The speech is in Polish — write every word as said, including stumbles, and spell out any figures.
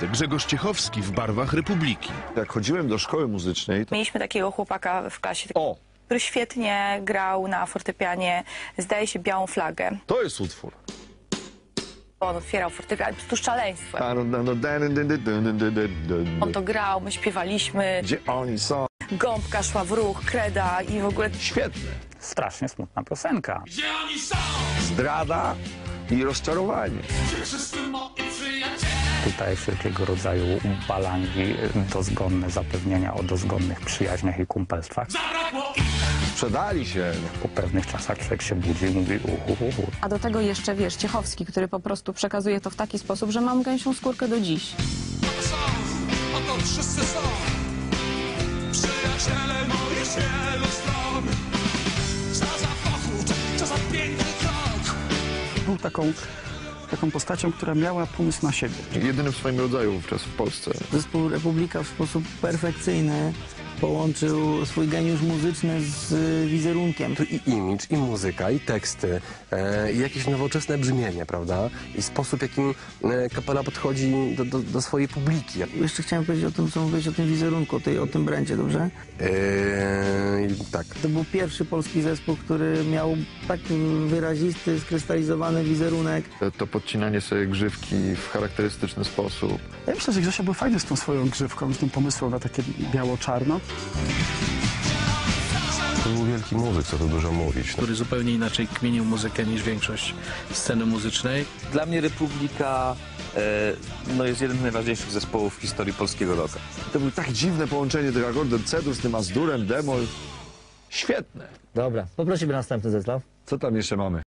Grzegorz Ciechowski w barwach Republiki. Jak chodziłem do szkoły muzycznej, to... Mieliśmy takiego chłopaka w klasie, O, który świetnie grał na fortepianie, zdaje się, Białą flagę. to jest utwór. On otwierał fortepian, po prostu szaleństwem. On Gdzie to grał, my śpiewaliśmy, oni są? gąbka szła w ruch, kreda i w ogóle... Świetne. Strasznie smutna piosenka. Zdrada i rozczarowanie. Tutaj wszelkiego rodzaju balangi, dozgonne zapewnienia o dozgonnych przyjaźniach i kumpelstwach. Sprzedali się. Po pewnych czasach człowiek się budzi i mówi uhu, uhu. A do tego jeszcze, wiesz, Ciechowski, który po prostu przekazuje to w taki sposób, że mam gęsią skórkę do dziś. Oto wszyscy są przyjaciele moich z wielu stron. Co za pochód, co za piękny krok. Był taką, taką postacią, która miała pomysł na siebie. Jedyny w swoim rodzaju wówczas w Polsce. Zespół Republika w sposób perfekcyjny połączył swój geniusz muzyczny z wizerunkiem. Tu i imidż, i muzyka, i teksty, e, i jakieś nowoczesne brzmienie, prawda? I sposób, jakim e, kapela podchodzi do, do, do swojej publiki. Jeszcze chciałem powiedzieć o tym, co mówiłeś o tym wizerunku, o, tej, o tym brandzie, dobrze? E, tak. To był pierwszy polski zespół, który miał tak wyrazisty, skrystalizowany wizerunek. To, to podcinanie sobie grzywki w charakterystyczny sposób. Ja myślę, że Grzesio był fajny z tą swoją grzywką, z tym pomysłem na takie biało-czarno. To był wielki muzyk, co tu dużo mówić. Który zupełnie inaczej kmienił muzykę niż większość sceny muzycznej. Dla mnie Republika e, no jest jeden z najważniejszych zespołów w historii polskiego rocka. To było tak dziwne połączenie tych akordów C-dur z tym Azdurem, demol. Świetne. Dobra, poprosimy następny zestaw. Co tam jeszcze mamy?